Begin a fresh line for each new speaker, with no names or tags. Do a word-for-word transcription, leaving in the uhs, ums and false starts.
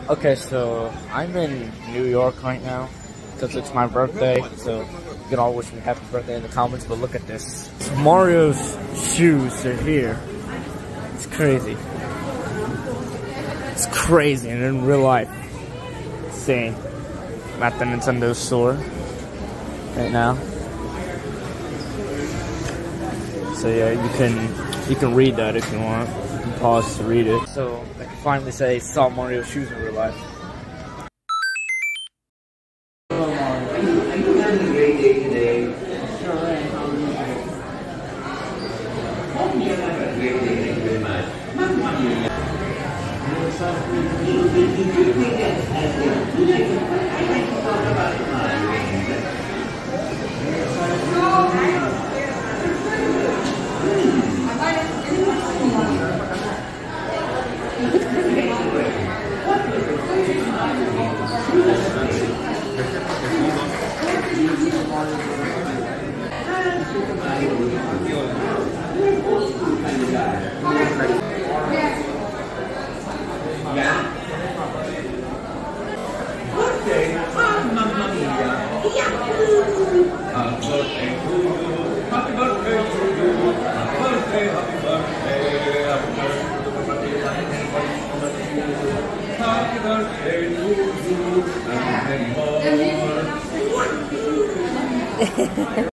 Okay, so I'm in New York right now because it's my birthday, so you can all wish me happy birthday in the comments, but look at this. It's Mario's shoes are here. It's crazy. It's crazy, and in real life. Insane. I'm at the Nintendo store right now. So yeah, you can you can read that if you want. You can pause to read it. So I can finally say saw Mario's shoes in real life.
Hello Mario. Are you, are you having a great day today?
Sure am. How are you?
Hope you're having a great day. Thank you very much. Mamma mia. You think that's as good? You like to I like to talk about mine. Okay, mamma mia. Happy birthday to you. Happy birthday to you. Happy birthday, happy birthday. Happy birthday to you. Happy birthday to you. And many more.